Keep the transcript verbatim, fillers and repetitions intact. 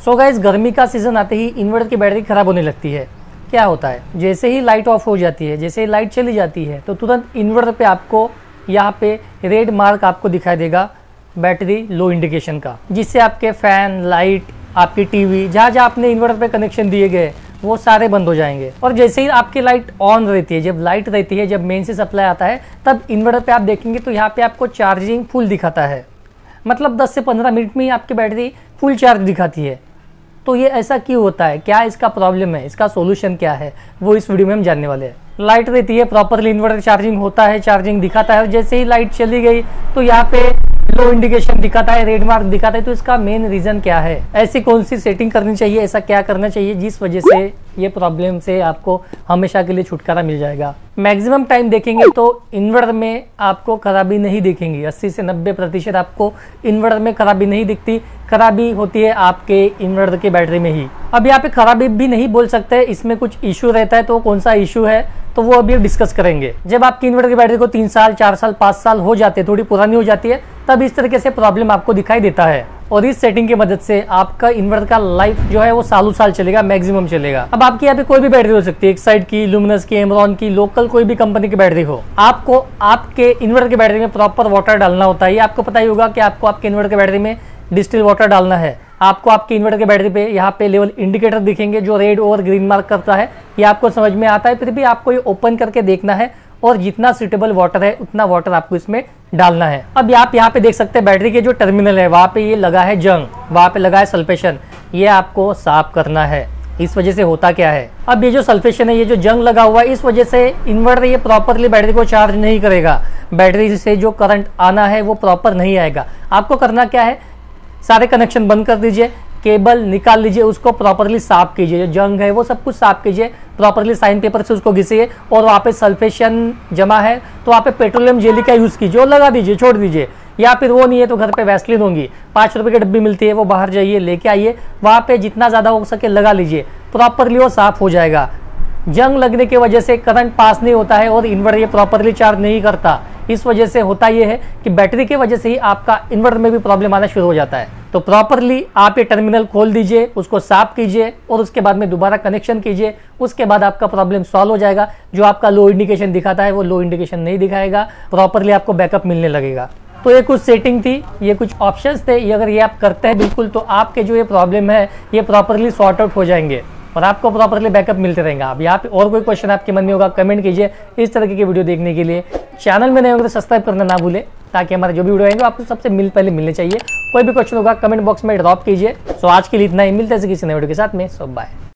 So guys, गर्मी का season आते ही इन्वर्टर की बैटरी खराब होने लगती है। क्या होता है, जैसे ही लाइट ऑफ हो जाती है, जैसे ही लाइट चली जाती है तो तुरंत इन्वर्टर पे आपको यहाँ पे रेड मार्क आपको दिखाई देगा बैटरी लो इंडिकेशन का, जिससे आपके फैन, लाइट, आपकी टीवी, जहाँ जहाँ आपने इन्वर्टर पे कनेक्शन दिए गए वो सारे बंद हो जाएंगे। और जैसे ही आपकी लाइट ऑन रहती है, जब लाइट रहती है, जब मेन से सप्लाई आता है, तब इन्वर्टर पे आप देखेंगे तो यहाँ पे आपको चार्जिंग फुल दिखाता है। मतलब दस से पंद्रह मिनट में ही आपकी बैटरी फुल चार्ज दिखाती है। तो ये ऐसा क्यों होता है, क्या इसका प्रॉब्लम है, इसका सोल्यूशन क्या है, वो इस वीडियो में हम जानने वाले हैं। लाइट रहती है, प्रॉपरली इन्वर्टर चार्जिंग होता है, चार्जिंग दिखाता है, और जैसे ही लाइट चली गई तो यहाँ पे लो इंडिकेशन दिखाता है, रेड मार्क दिखाता है। तो इसका मेन रीजन क्या है, ऐसी कौन सी सेटिंग करनी चाहिए, ऐसा क्या करना चाहिए जिस वजह से ये प्रॉब्लम से आपको हमेशा के लिए छुटकारा मिल जाएगा। मैक्सिमम टाइम देखेंगे तो इन्वर्टर में आपको खराबी नहीं दिखेंगी, अस्सी से नब्बे प्रतिशत आपको इन्वर्टर में खराबी नहीं दिखती। खराबी होती है आपके इन्वर्टर की बैटरी में ही। अब यहाँ पे खराबी भी नहीं बोल सकते, इसमें कुछ इशू रहता है। तो कौन सा इशू है तो वो अभी डिस्कस करेंगे। जब आपकी इन्वर्टर की बैटरी को तीन साल, चार साल, पाँच साल हो जाते हैं, थोड़ी पुरानी हो जाती है, तब इस तरीके से प्रॉब्लम आपको दिखाई देता है। और इस सेटिंग की मदद से आपका इन्वर्टर का लाइफ जो है वो सालों साल चलेगा, मैक्सिमम चलेगा। अब आपकी यहाँ पे कोई भी बैटरी हो सकती है, एक साइड की, लुमिनस की, एमरॉन की, लोकल कोई भी कंपनी की बैटरी हो। आपको आपके इन्वर्टर की बैटरी में प्रॉपर वाटर डालना होता है। ये आपको पता ही होगा कि आपको आपके इन्वर्टर की बैटरी में डिस्टिल वाटर डालना है। आपको आपके इन्वर्टर की बैटरी पे यहाँ पे लेवल इंडिकेटर दिखेंगे जो रेड और ग्रीन मार्क करता है। ये आपको समझ में आता है, फिर भी आपको ये ओपन करके देखना है और जितना सुटेबल वाटर है उतना वाटर आपको इसमें डालना है। अब आप यहाँ पे देख सकते हैं बैटरी के जो टर्मिनल है वहाँ पे ये लगा है जंग, वहाँ पे लगा है सल्फेशन। ये आपको साफ करना है। इस वजह से होता क्या है, अब ये जो सल्फेशन है, ये जो जंग लगा हुआ है, इस वजह से इन्वर्टर ये प्रॉपरली बैटरी को चार्ज नहीं करेगा। बैटरी से जो करंट आना है वो प्रॉपर नहीं आएगा। आपको करना क्या है, सारे कनेक्शन बंद कर दीजिए, केबल निकाल लीजिए, उसको प्रॉपरली साफ कीजिए, जो जंग है वो सब कुछ साफ कीजिए, प्रॉपरली साइन पेपर से उसको घिसिए। और वहाँ पे सल्फेशन जमा है तो वहाँ पे पेट्रोलियम जेली का यूज़ कीजिए और लगा दीजिए, छोड़ दीजिए। या फिर वो नहीं है तो घर पे वैसलीन होंगी, पाँच रुपये की डब्बी मिलती है, वो बाहर जाइए लेके आइए, वहाँ पे जितना ज़्यादा हो सके लगा लीजिए, प्रॉपरली वो साफ हो जाएगा। जंग लगने की वजह से करंट पास नहीं होता है और इन्वर्टर ये प्रॉपरली चार्ज नहीं करता। इस वजह से होता यह है कि बैटरी की वजह से ही आपका इन्वर्टर में भी प्रॉब्लम आना शुरू हो जाता है। तो प्रॉपरली आप ये टर्मिनल खोल दीजिए, उसको साफ कीजिए और उसके बाद में दोबारा कनेक्शन कीजिए। उसके बाद आपका प्रॉब्लम सॉल्व हो जाएगा। जो आपका लो इंडिकेशन दिखाता है वो लो इंडिकेशन नहीं दिखाएगा, प्रॉपरली आपको बैकअप मिलने लगेगा। तो ये कुछ सेटिंग थी, ये कुछ ऑप्शंस थे। ये अगर ये आप करते हैं बिल्कुल तो आपके जो ये प्रॉब्लम है ये प्रॉपरली सॉर्ट आउट हो जाएंगे और आपको प्रॉपरली बैकअप मिलते रहेगा। अब यहाँ पे और कोई क्वेश्चन आपके मन में होगा कमेंट कीजिए। इस तरह की वीडियो देखने के लिए चैनल में नए होंगे तो सब्सक्राइब करना ना भूलें, ताकि हमारे जो भी वीडियो आएंगे आपको सबसे मिल पहले मिलने चाहिए। कोई भी क्वेश्चन होगा कमेंट बॉक्स में ड्रॉप कीजिए। सो आज के लिए इतना ही, मिलते हैं किसी नए वीडियो के साथ में। So bye.